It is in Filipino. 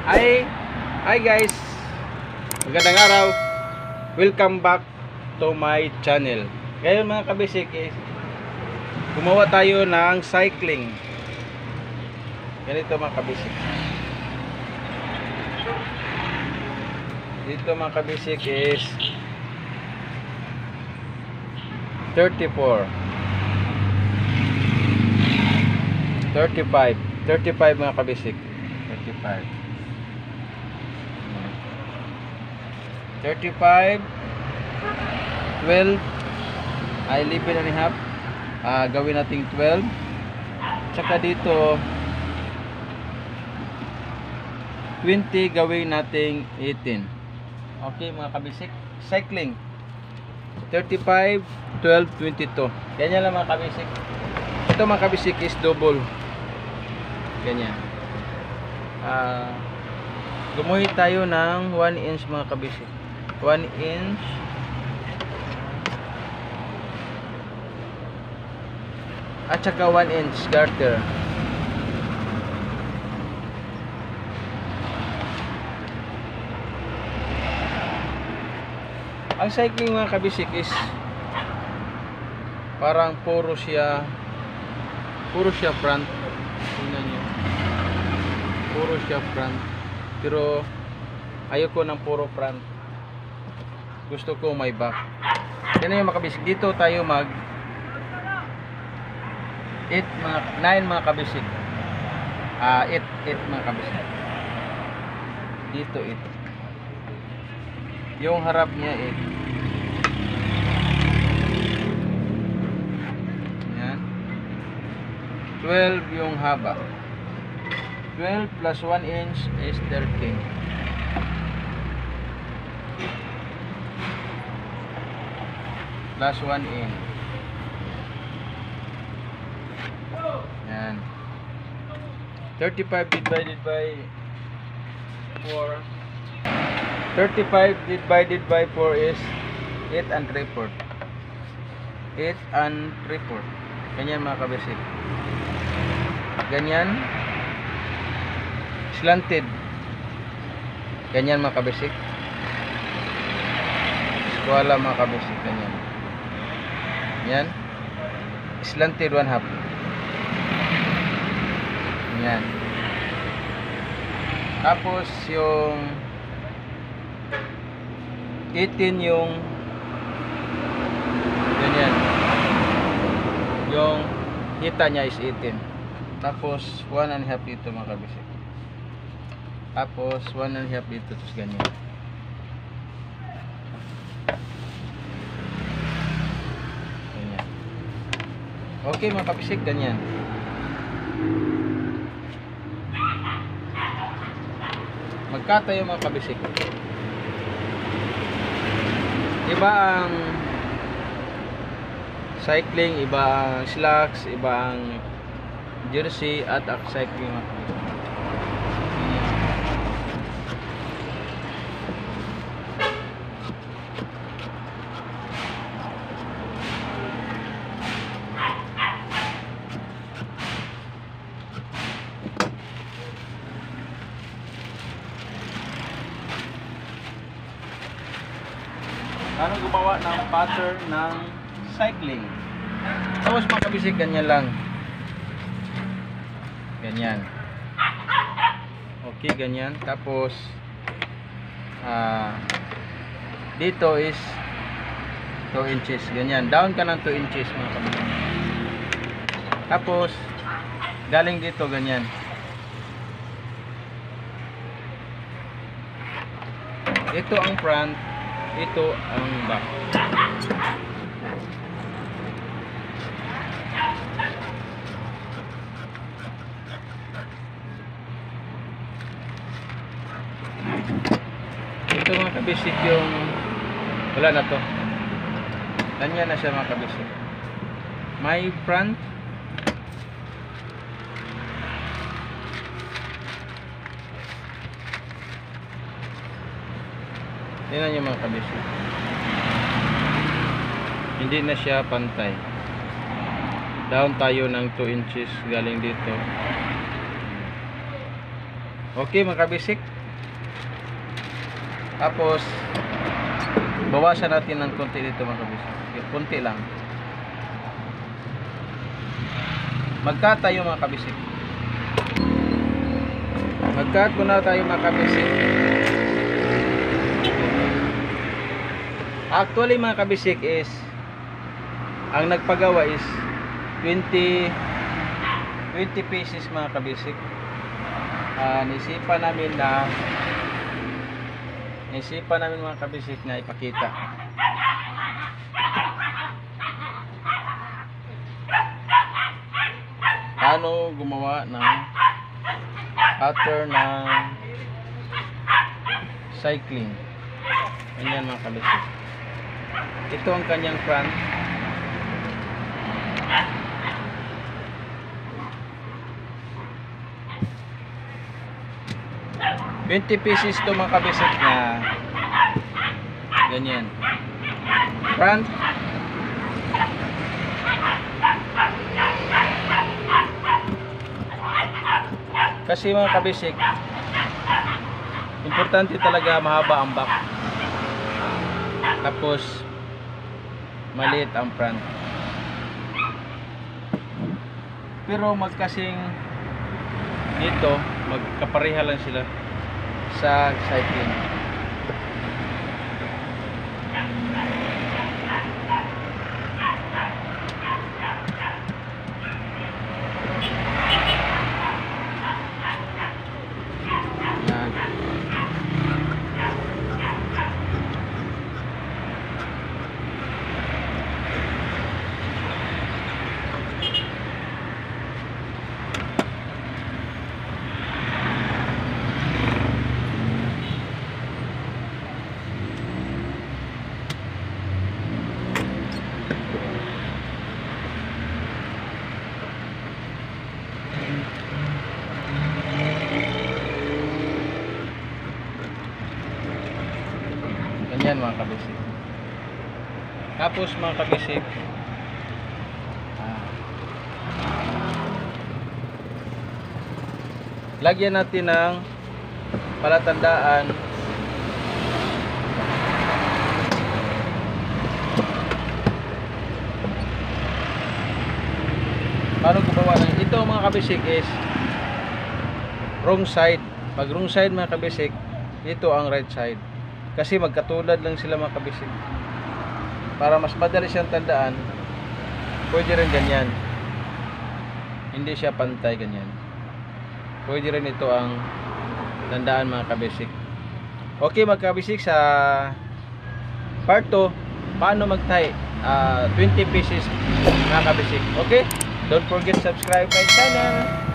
Hi, hi guys. Magandang araw. Welcome back to my channel. Ngayon mga kabisik gumawa tayo ng cycling. Ganito mga kabisik. Dito mga kabisik is 34 35 mga kabisik. 35 12 ay 11 and a half. Gawin natin 12. Tsaka dito 20 gawin natin 18. Okay mga kabisik, cycling 35 12 22. Ganyan lang mga kabisik. Ito mga kabisik is double. Ganyan. Gumuhit tayo ng 1 inch mga kabisik. 1 inch at saka 1 inch garter. Ang cycling mga kabisik is parang puro siya front. Tingnan nyo, puro siya front, pero ayoko ng puro front, gusto ko may back. Yan yung mga kabisik. Dito tayo mag 9 mga kabisik. 8 mga kabisik. Dito 8. Yung harap niya 8. Yan. 12 yung haba. 12 plus 1 inch is 13. Plus 1 inch. Yan. 35 divided by 4. 35 divided by 4 is 8 and 3/4. 8 and 3/4. Ganyan mga kabisik. Ganyan. Slanted. Ganyan mga kabisik. Wala mga kabisik. Ganyan. Yan. Slanted 1/2. Yan. Tapos yung 18 yung ganyan. Yung hita niya is 18. Tapos 1 and a half dito mga kabisik. Tapos 1 and a half dito. Tapos ganyan. Ganyan. Okay mga kabisik, ganyan. Magkata yung mga kabisik. Iba ang cycling, iba ang slacks, iba ang jersey at ang cycling mga kabisik. Paano gumawa ng pattern ng cycling? Tapos mga kabisik, ganyan lang. Ganyan. Okay, ganyan. Tapos dito is 2 inches. Ganyan. Down ka ng 2 inches mga kabisik. Tapos galing dito ganyan. Ito ang front, ito ang back. Ito mga kabisik yung wala na to. Ganyan na siya mga kabisik. May front, tingnan nyo mga kabisik, hindi na siya pantay. Down tayo ng 2 inches galing dito. Okay mga kabisik. Tapos bawasan natin ng konti dito mga kabisik. Konti lang. Mag-cut tayo mga kabisik. Mag-cut muna tayo mga kabisik. Actually mga kabisik is ang nagpagawa is 20 pieces mga kabisik. Nisipan namin mga kabisik na ipakita. Paano gumawa ng pattern ng cycling. Ganyan mga kabisik. Ito ang kanyang front. $20 pieces to mga kabisik na ganyan. Front. Kasi mga kabisik, importante talaga mahaba ang back. Tapos maliit ang front. Pero magkasing dito, magkapareha lang sila sa cycling. Yan. Ganyan mga kabisik. Tapos mga kabisik, lagyan natin ng palatandaan paano gumawa ng ito mga kabisik is wrong side. Pag wrong side mga kabisik, ito ang right side. Kasi magkatulad lang sila mga kabisik. Para mas madali siyang tandaan, pwede rin ganyan. Hindi siya pantay ganyan. Pwede rin ito ang tandaan mga kabisik. Okay mga kabisik, sa part 2, paano mag-tie 20 pieces mga kabisik. Okay? Don't forget subscribe my channel.